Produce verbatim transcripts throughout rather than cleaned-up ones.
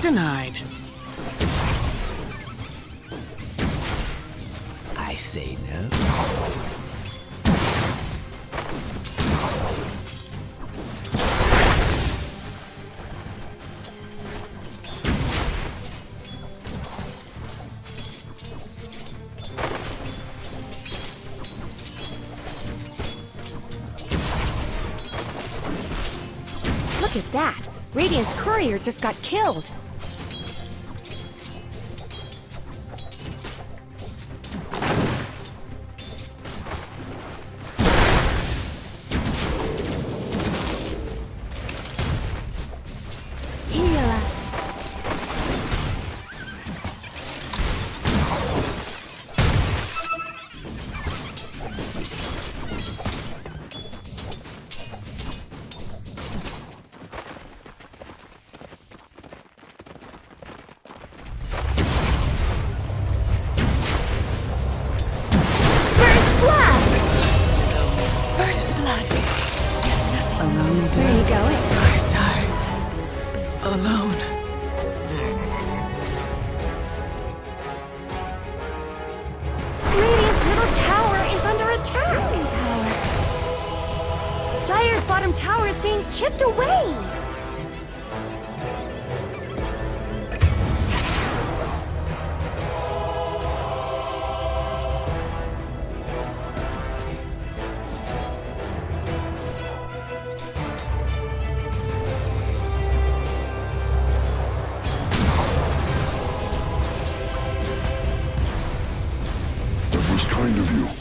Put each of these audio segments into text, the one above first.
denied. I say no. Look at that! Radiant's courier just got killed! Heal us! Alone again. Where are you going? I die. Alone. Radiant's middle tower is under attack! Power. Dire's bottom tower is being chipped away! Kind of you.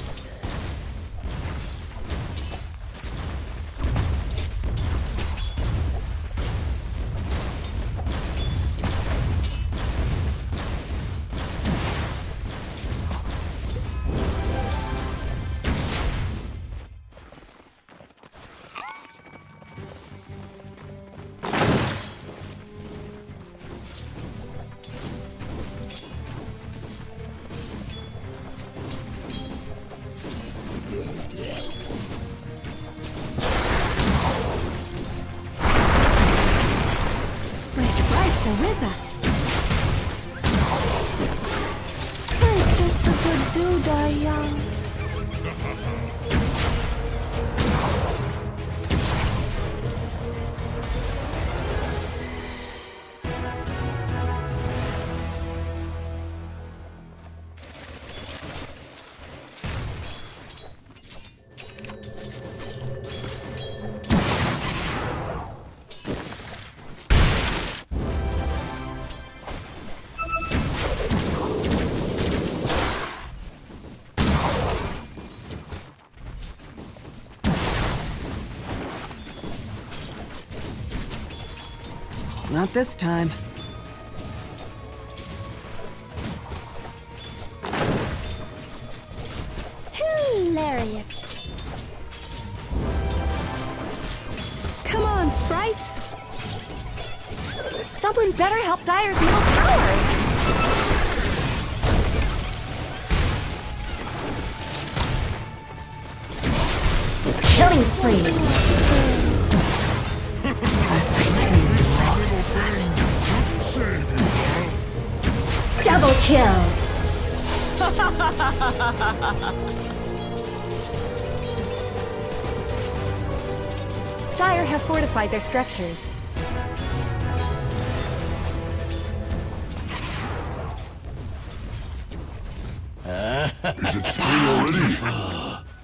My sprites are with us. I guess the good do die young. Not this time. Hilarious. Come on, sprites. Someone better help Dire's middle tower. Killing spree. Double kill! Dire have fortified their structures. Is it spring already?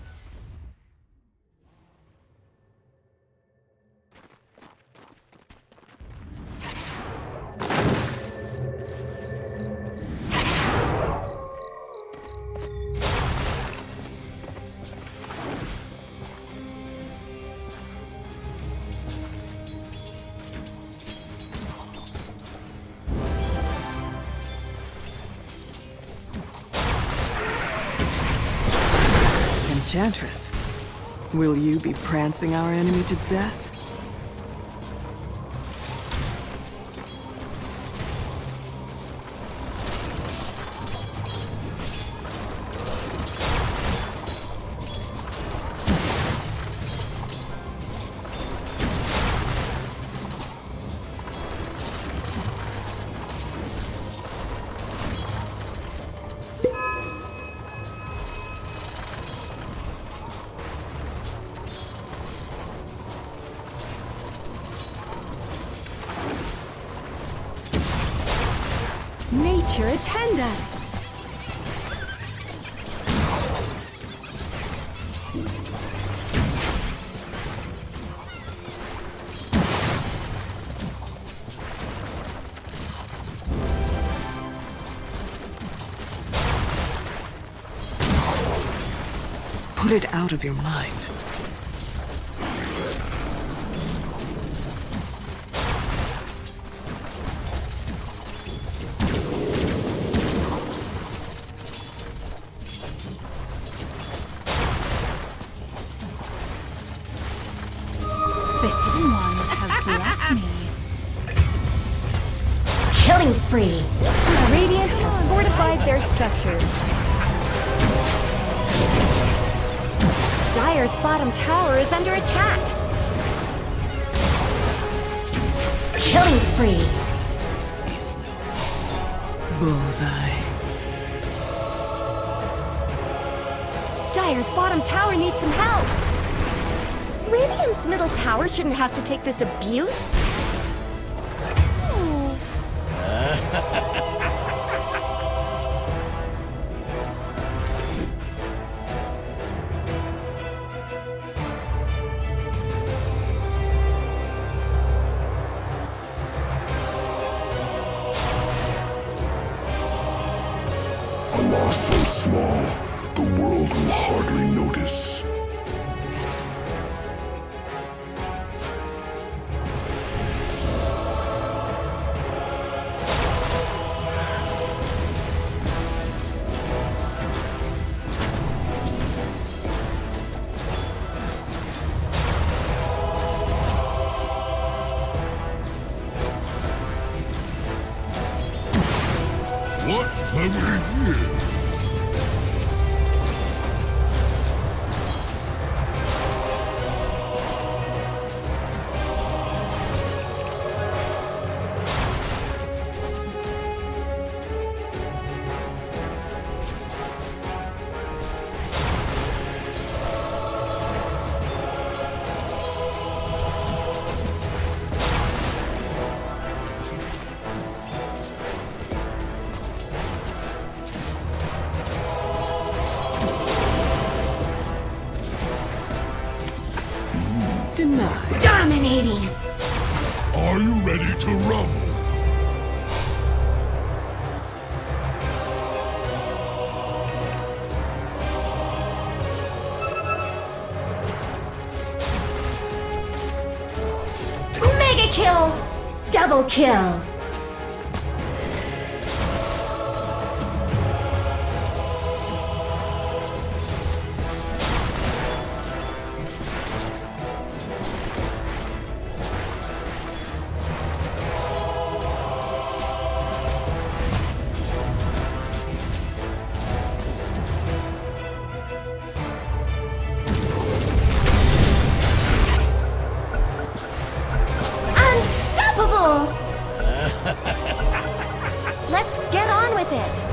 Enchantress, will you be prancing our enemy to death? structure attend us. Put it out of your mind. The hidden ones have blessed me. Killing spree. Radiant have fortified their structures. Dire's bottom tower is under attack. Killing spree. Bullseye. Dire's bottom tower needs some help. Radiant's middle tower shouldn't have to take this abuse. A loss so small, the world will hardly notice. What have we here? Denied. Dominating. Are you ready to rumble? Mega kill. Double kill. Unstoppable! Let's get on with it.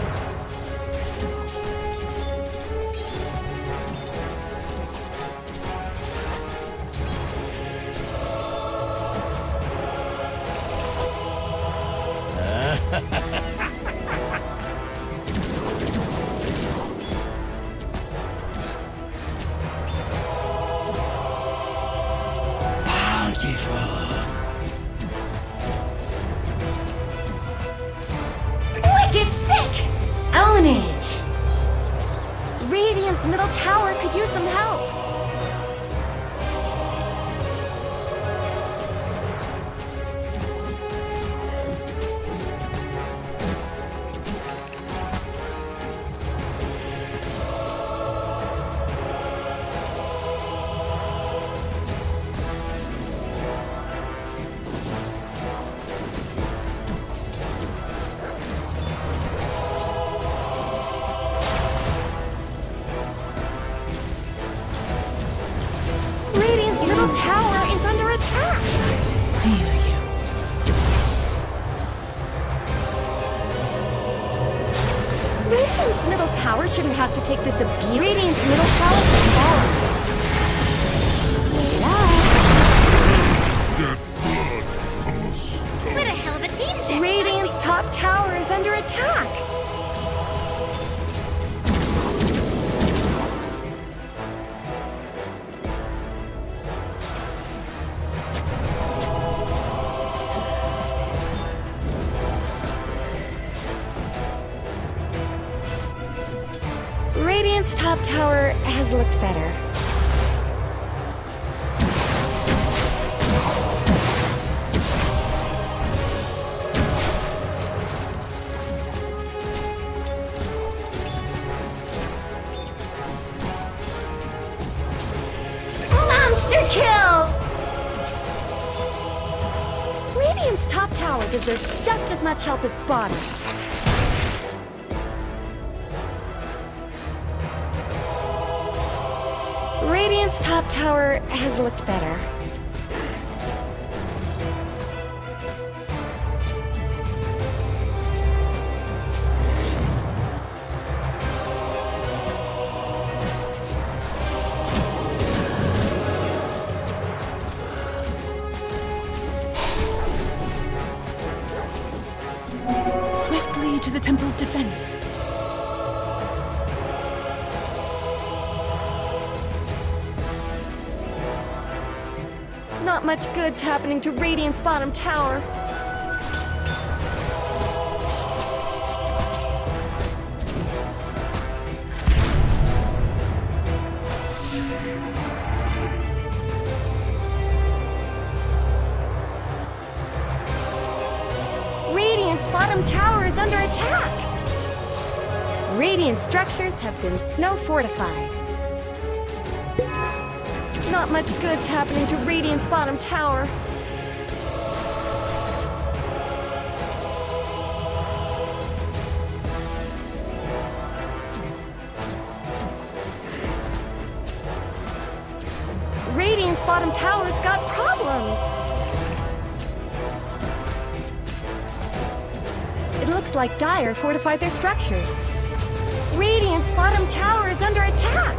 Wicked sick! Ownage! Radiant's middle tower could use some help. Radiant's middle tower is under attack. Feel you. Radiant's middle tower shouldn't have to take this abuse. Radiant's middle tower is fallen. Wait up. Get blood from us. What a hell of a team, Jack. Radiant's top top tower is under attack! Radiant's top tower has looked better. Monster kill! Radiant's top tower deserves just as much help as bottom. Radiant's top tower has looked better. Swiftly to the temple's defense. Not much good's happening to Radiant's bottom tower. Radiant's bottom tower is under attack. Radiant structures have been snow fortified. Not much good's happening to Radiant's bottom tower. Radiant's bottom tower's got problems. It looks like Dire fortified their structures. Radiant's bottom tower is under attack.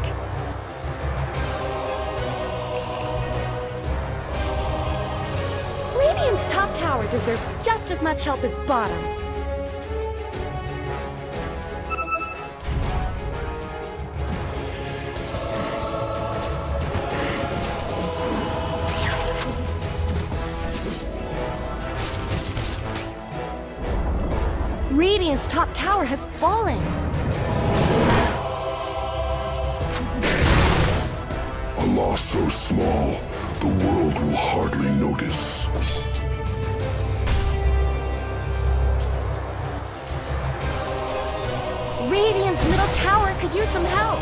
Radiant's top tower deserves just as much help as bottom. Radiant's top tower has fallen. A loss so small, the world will hardly notice. Radiant's middle tower could use some help.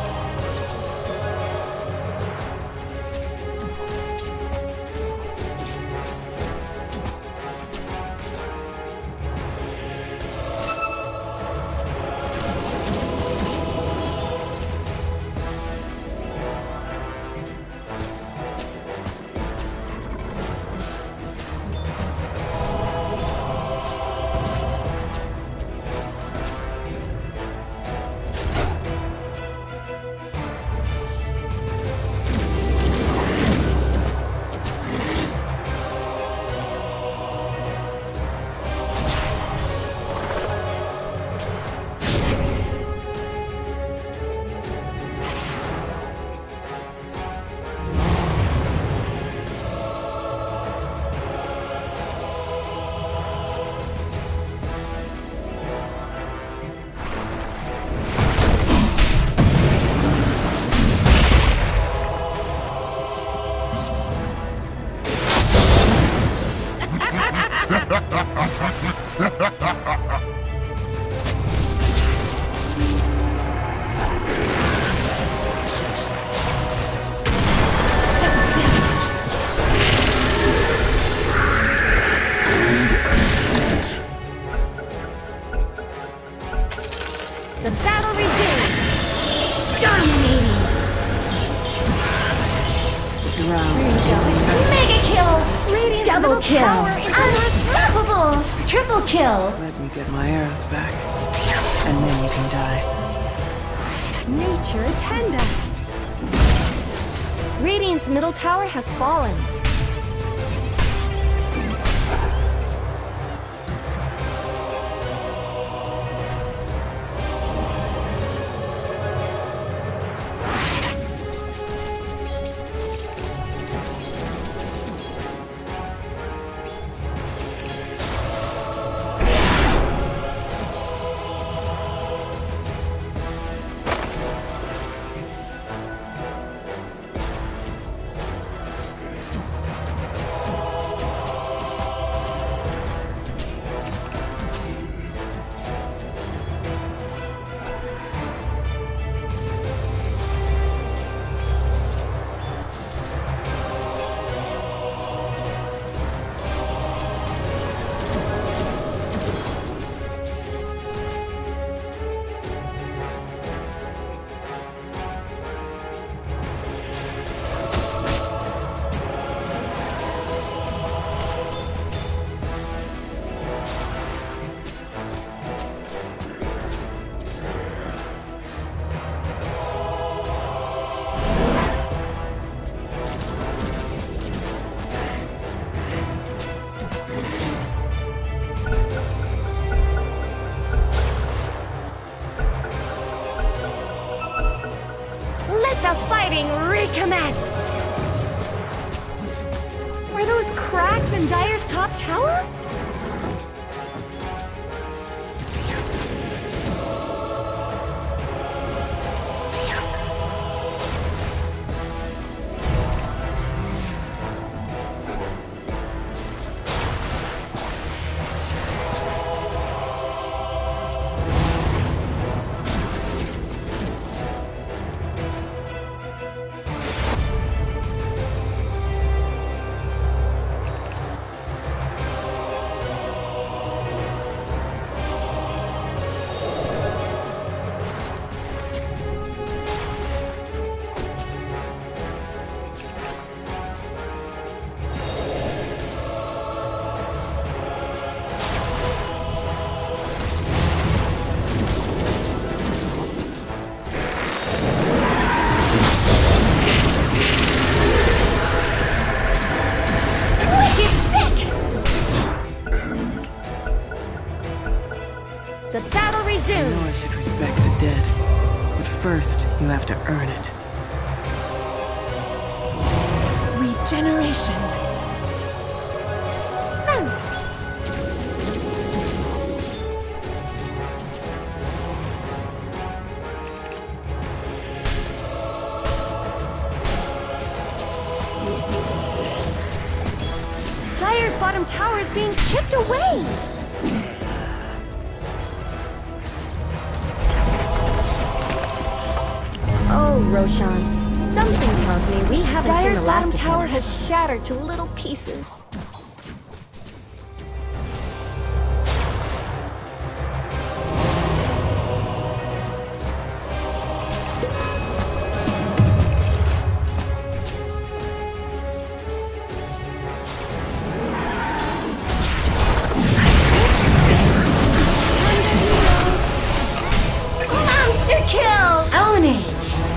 The battle resumes! Dominating! Drow. Mega kill! Radiant's Double middle kill. tower is unstoppable! Triple kill. Let me get my arrows back, and then you can die. Nature attend us! Radiant's middle tower has fallen. the fighting recommence! Are those cracks in Dire's top tower? First, you have to earn it. Regeneration. Friends. Dire's bottom tower is being chipped away. Oh, Roshan, something tells me we haven't Dire's seen the last bottom of tower him. Has shattered to little pieces. Monster kill! Ownage!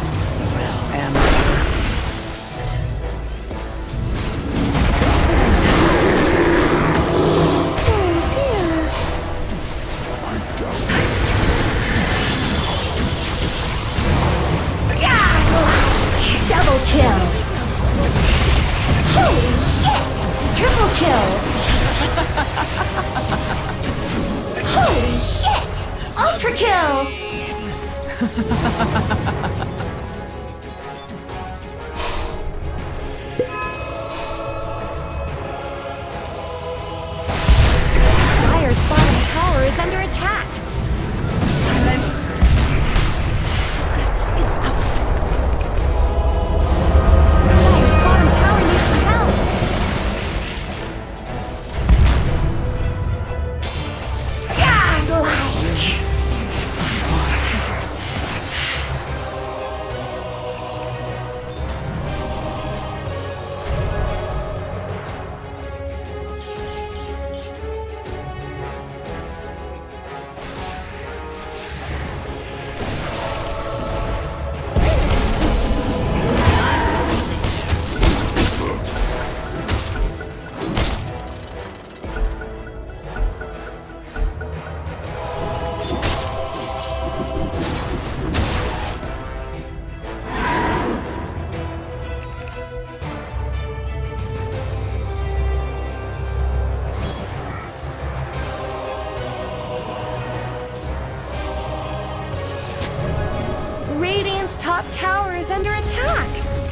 Top tower is under attack!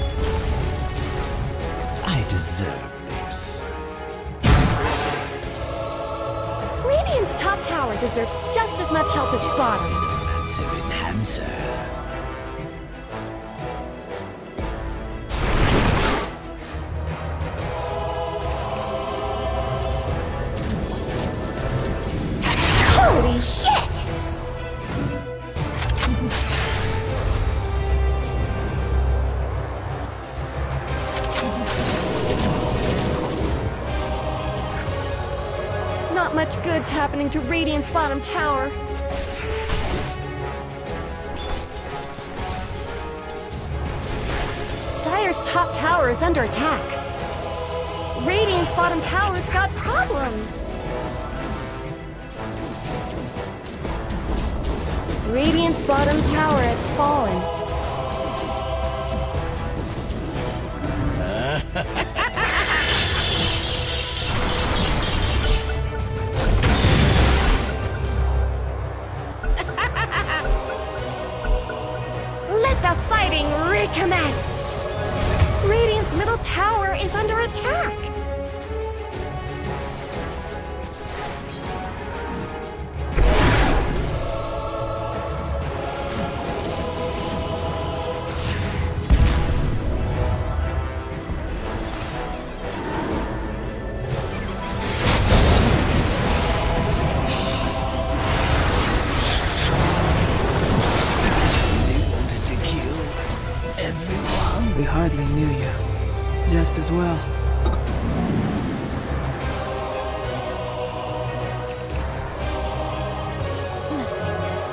I deserve this. Radiant's top tower deserves just as much help as bottom. Enhancer, enhancer. Holy shit! Not much good's happening to Radiant's bottom tower. Dire's top tower is under attack. Radiant's bottom tower's got problems. Radiant's bottom tower has fallen. Let the fighting recommence! Radiant's middle tower is under attack! We hardly knew you. Just as well. Blessings.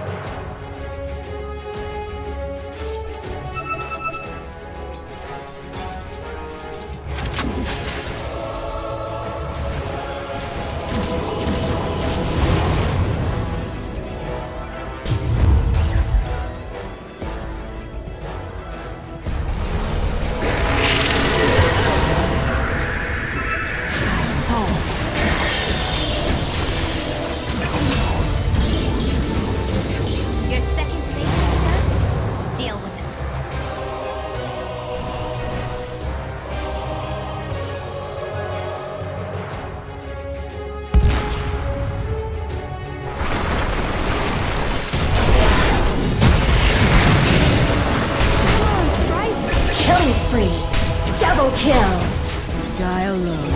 Your second to make sir? Deal with it. Come on, sprites! Killing spree! Double kill! Die alone.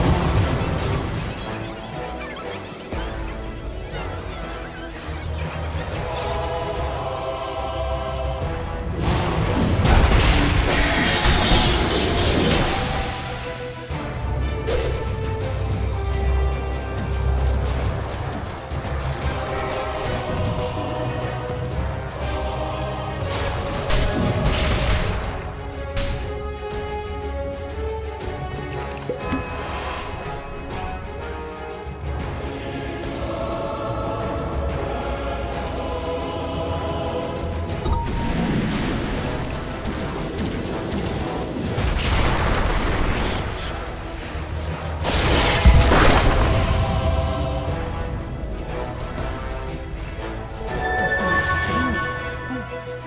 Mysterious force.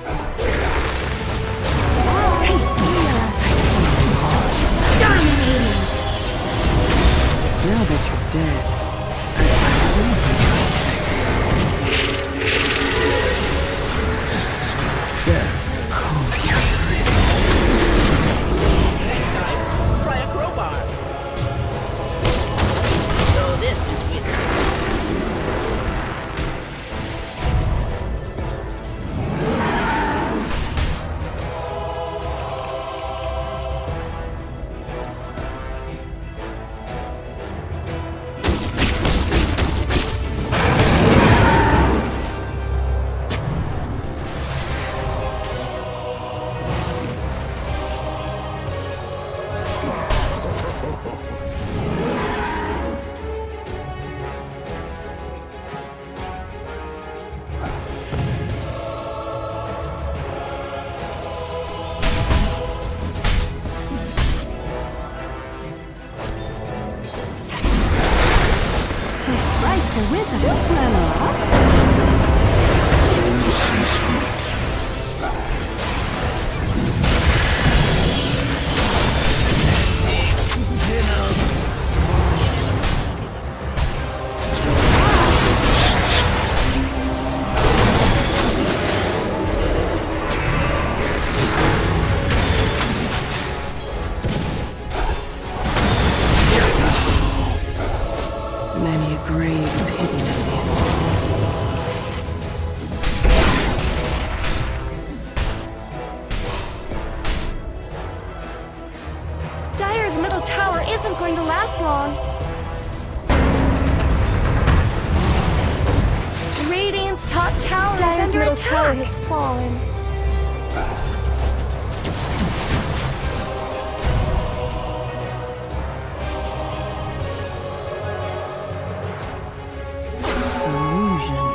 Dominating! Now that you're dead, I find it easy to respect you. Death's cold Try a crowbar. So this is weird. The sprites are with us. Don't run off. Many a grave is hidden in these woods. Dire's middle tower isn't going to last long. Radiant's top tower Dire's is under middle attack. tower has fallen. Illusion.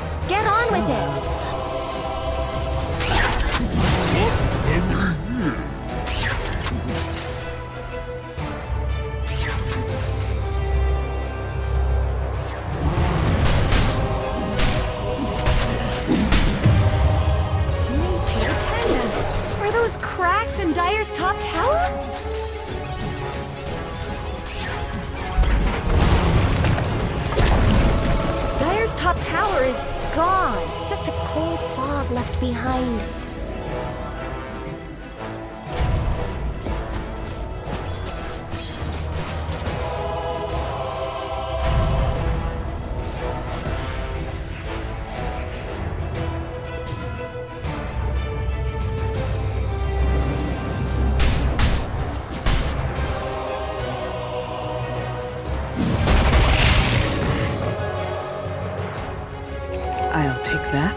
Let's get on with it! Are those cracks in Dyer's top tower? Dyer's top tower is gone. Just a cold fog left behind. I'll take that.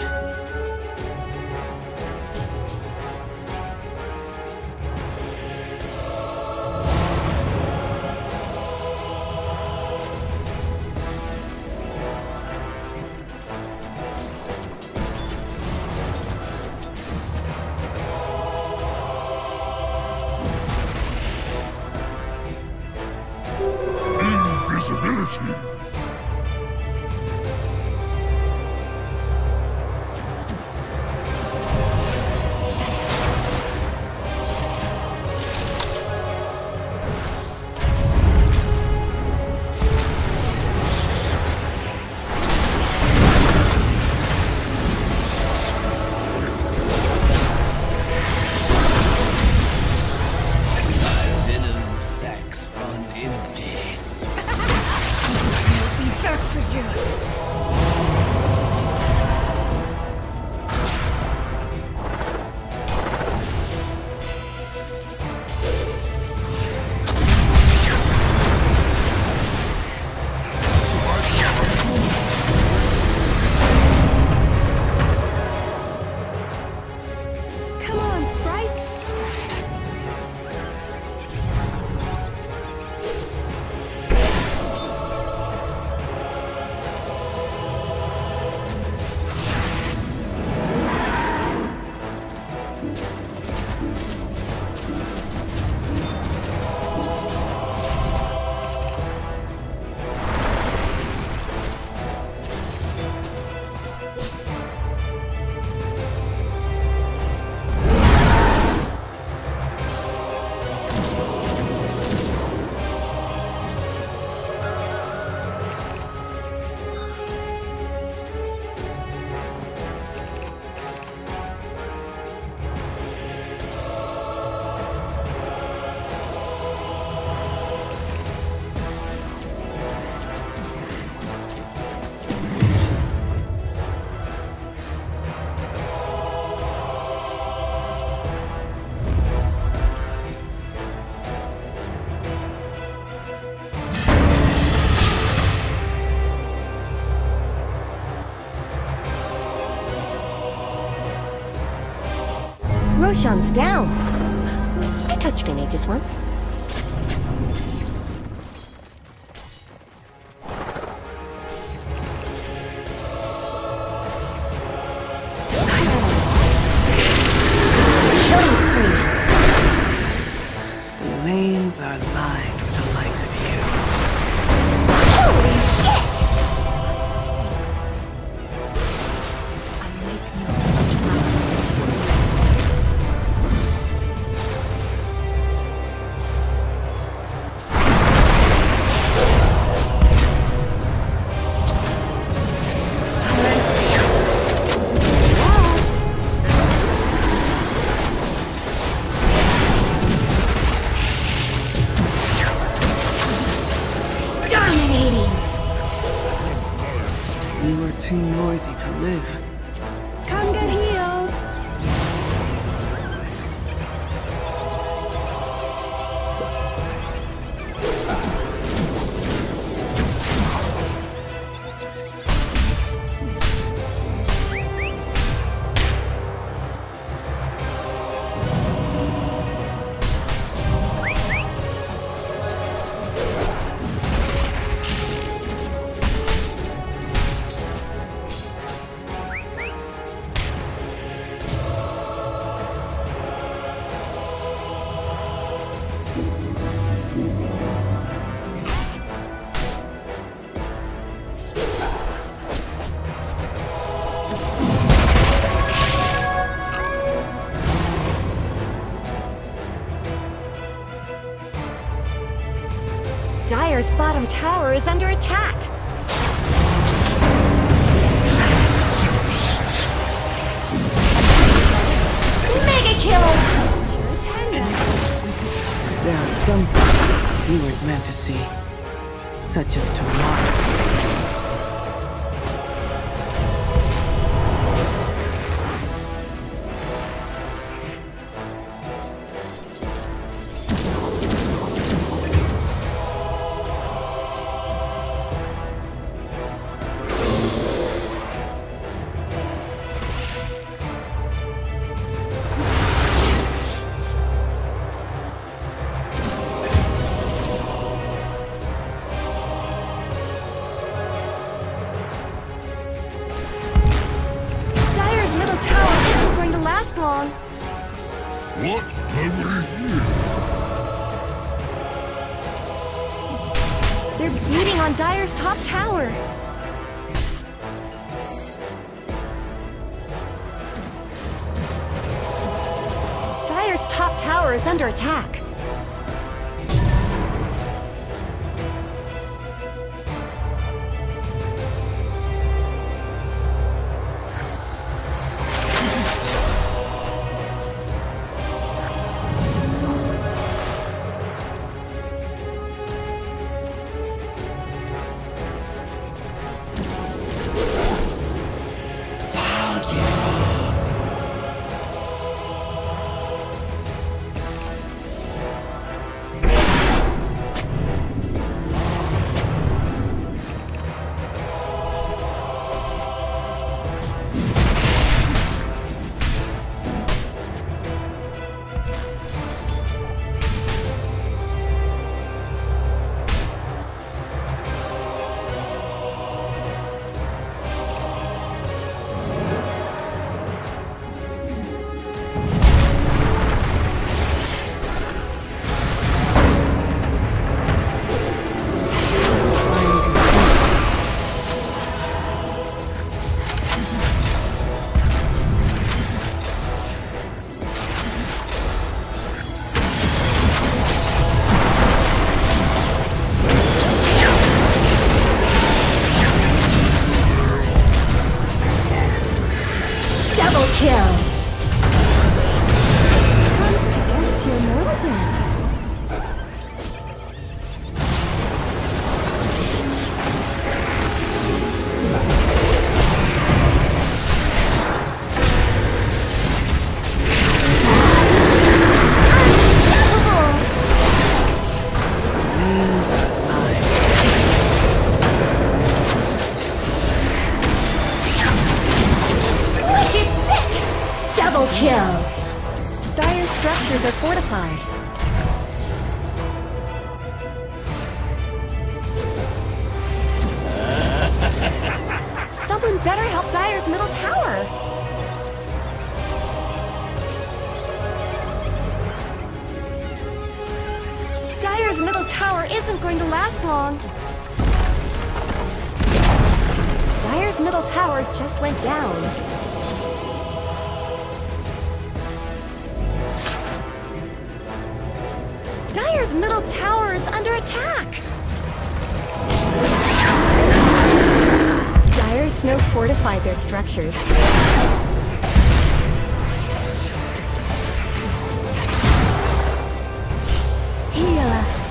Invisibility. Roshan's down. I touched an Aegis once. Silence! Killing spree! The lanes are lined with the likes of you. Holy shit! I make no such vows. You are too noisy to live. Come get heals! bottom tower is under attack. Mega kill! There are some things you weren't meant to see, such as tomorrow. Long. What have we here? They're beating on Dire's top tower. Dire's top tower is under attack. Are fortified. Someone better help Dire's middle tower. Dire's middle tower isn't going to last long. Dire's middle tower just went down. Dire's middle tower is under attack! Dire Snow fortified their structures. Heal us!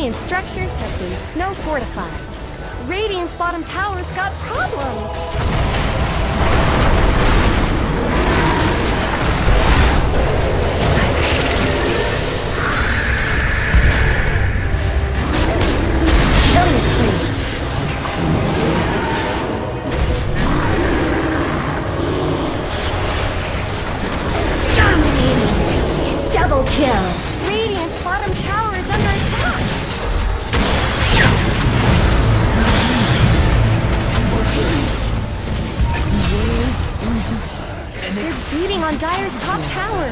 Radiant's structures have been snow fortified. Radiant's bottom tower's got problems. Killing spree. Dominating. Double kill. Radiant's bottom tower is under attack. They're beating on Dire's top tower.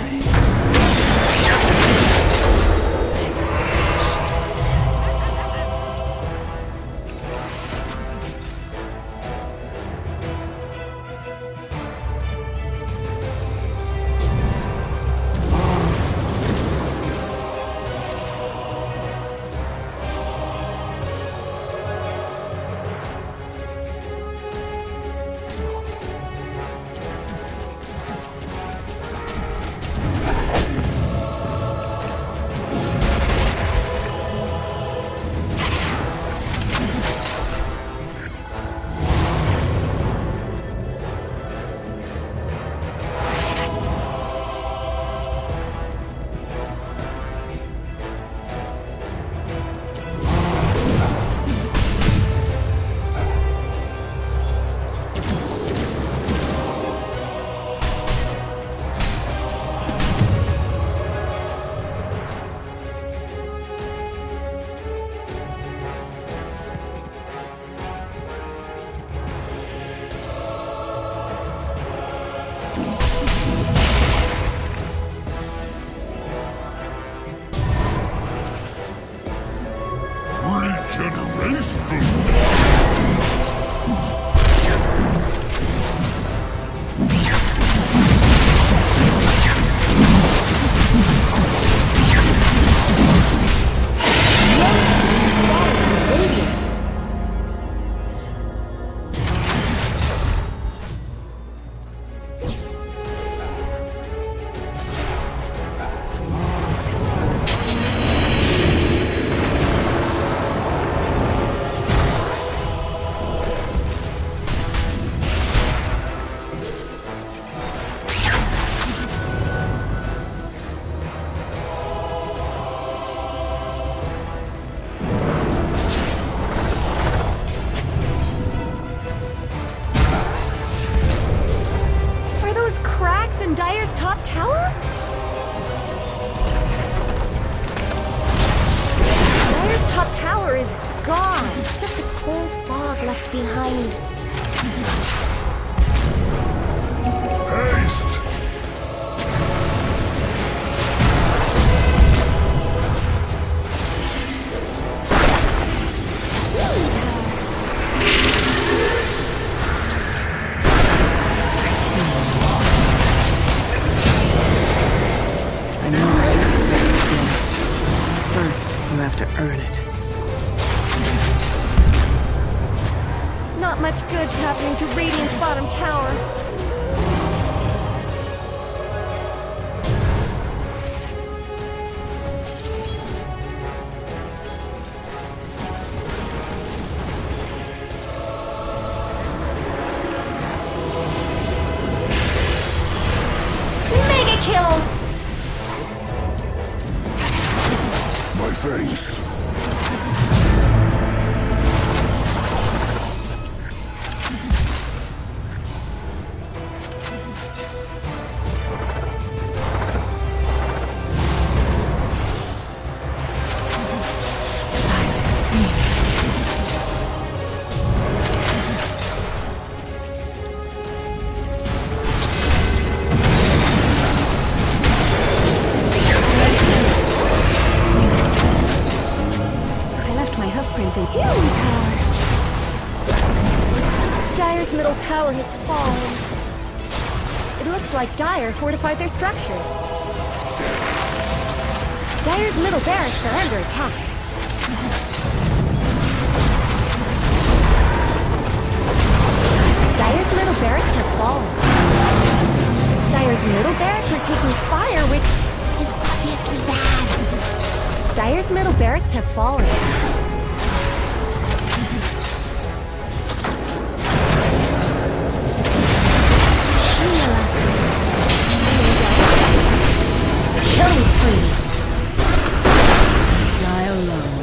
Tower has fallen. It looks like Dire fortified their structures. Dire's middle barracks are under attack. Dire's middle barracks have fallen. Dire's middle barracks are taking fire, which is obviously bad. Dire's middle barracks have fallen. Killing spree. Die alone.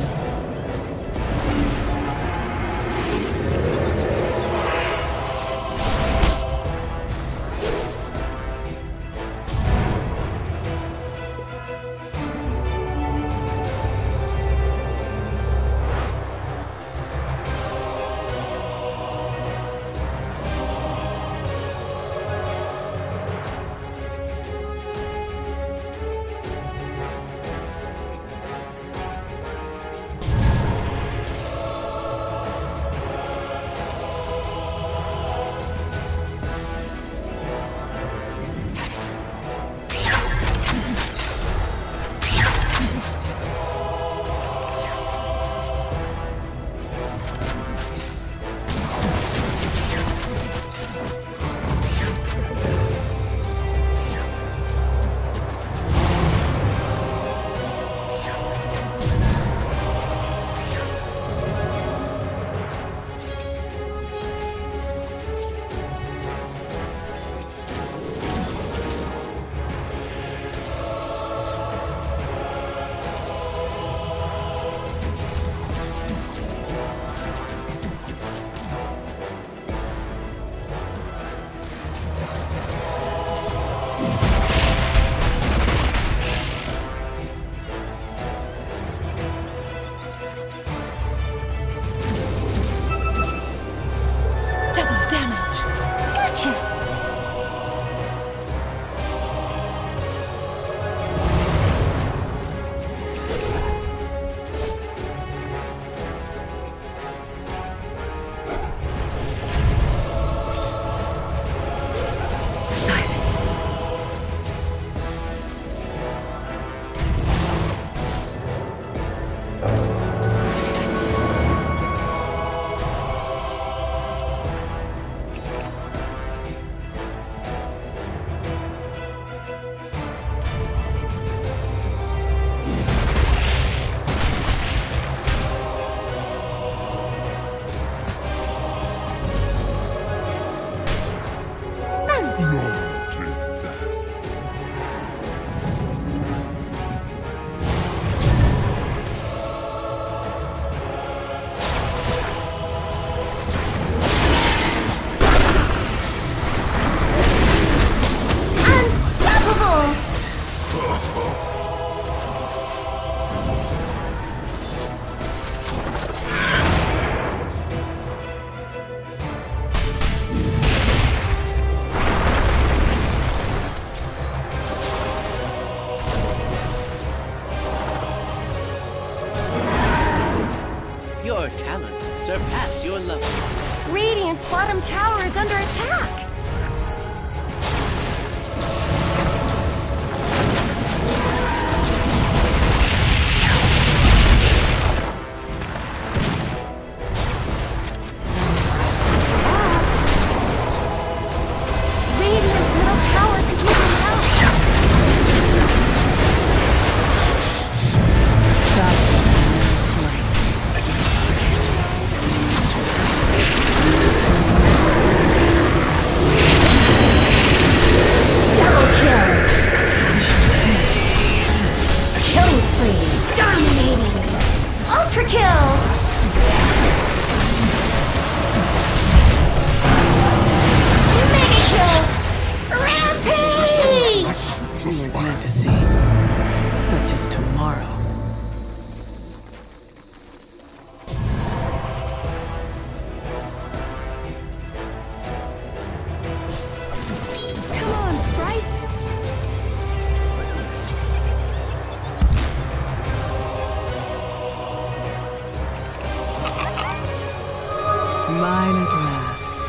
Your talents surpass your level. Radiant's bottom tower is under attack. Radiant's middle tower could use some help. Just flight. Double kill. Killing spree. Dominating. Ultra kill. Mega kill. Rampage. We weren't meant to see. Such as tomorrow. Come on, sprites. Mine at last.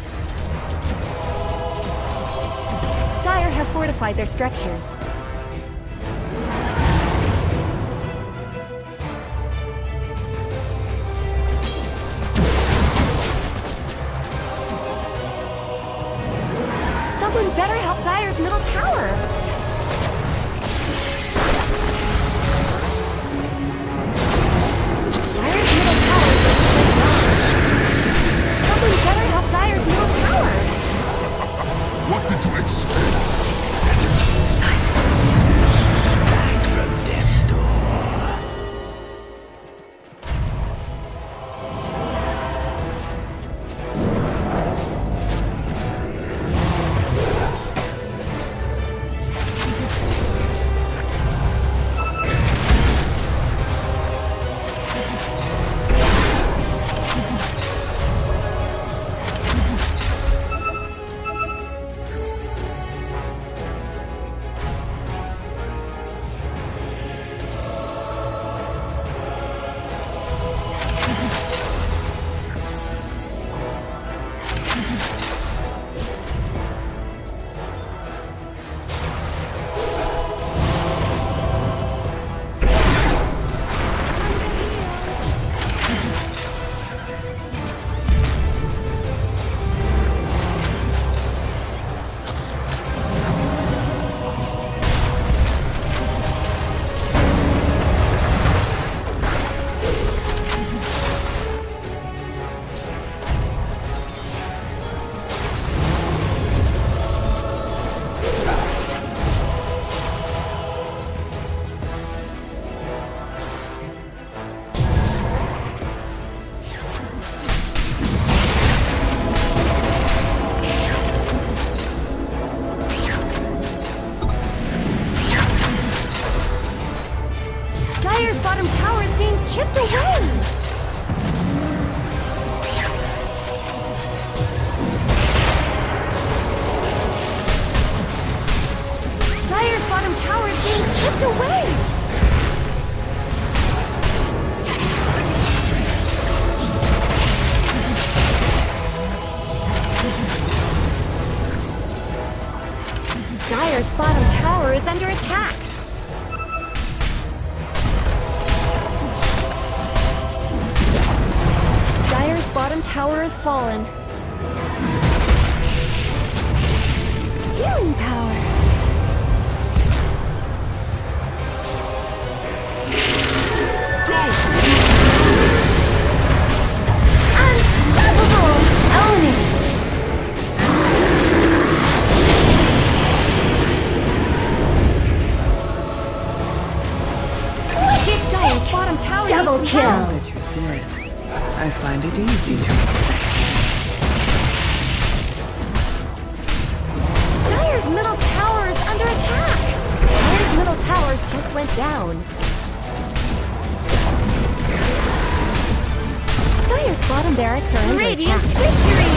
Dire have fortified their structures. Dire's middle tower. Dire's middle tower just went down. Someone better help Dire's middle tower. What did you expect? Silence. Back from death's door. Dire's bottom tower is being chipped away! Dire's bottom tower is being chipped away! Dire's bottom tower is under attack! Dire's bottom tower has fallen. Healing power. Unstoppable! Own it! Look at Dire's bottom tower. Double kill. Now that you're dead, I find it easy to respect you. Dire's middle tower is under attack! Dire's middle tower just went down. Dire's bottom barracks are under Radiant attack. victory!